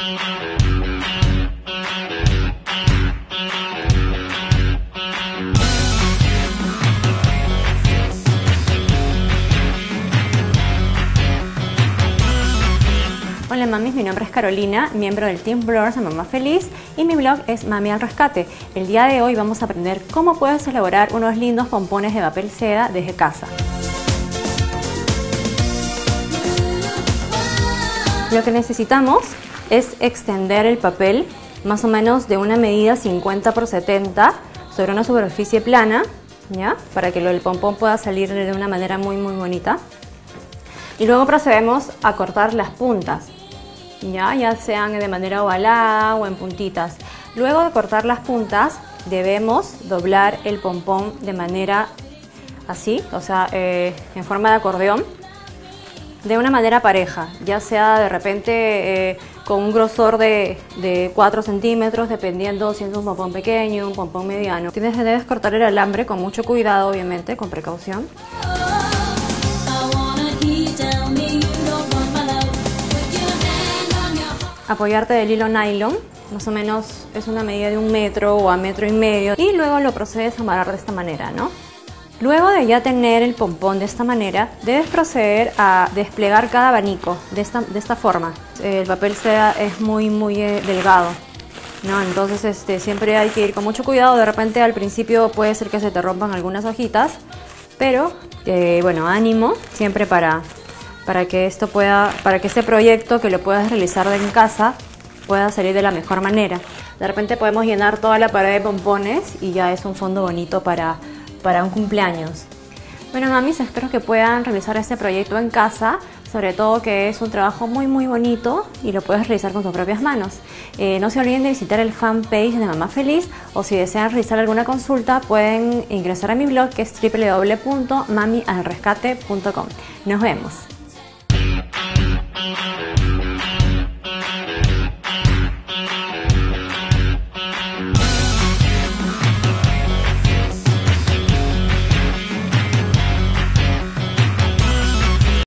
Hola mamis, mi nombre es Carolina, miembro del Team Bloggers de Mamá Feliz y mi blog es Mami al Rescate. El día de hoy vamos a aprender cómo puedes elaborar unos lindos pompones de papel seda desde casa. Lo que necesitamos es extender el papel más o menos de una medida 50 por 70 sobre una superficie plana, ¿ya? Para que el pompón pueda salir de una manera muy bonita. Y luego procedemos a cortar las puntas, ya sean de manera ovalada o en puntitas. Luego de cortar las puntas debemos doblar el pompón de manera así, o sea, en forma de acordeón, de una manera pareja, ya sea de repente con un grosor de 4 centímetros, dependiendo si es un pompón pequeño, un pompón mediano. Debes cortar el alambre con mucho cuidado, obviamente, con precaución. Apoyarte del hilo nylon, más o menos es una medida de 1 metro o a 1,5 metros, y luego lo procedes a amarrar de esta manera, ¿no? Luego de ya tener el pompón de esta manera, debes proceder a desplegar cada abanico de esta forma. El papel seda es muy delgado, ¿no? Entonces siempre hay que ir con mucho cuidado. De repente al principio puede ser que se te rompan algunas hojitas, pero bueno, ánimo siempre para que este proyecto que lo puedas realizar en casa pueda salir de la mejor manera. De repente podemos llenar toda la pared de pompones y ya es un fondo bonito para un cumpleaños. Bueno mamis, espero que puedan realizar este proyecto en casa, sobre todo que es un trabajo muy bonito y lo puedes realizar con tus propias manos. No se olviden de visitar el fanpage de Mamá Feliz, o si desean realizar alguna consulta pueden ingresar a mi blog, que es www.mamialrescate.com. Nos vemos.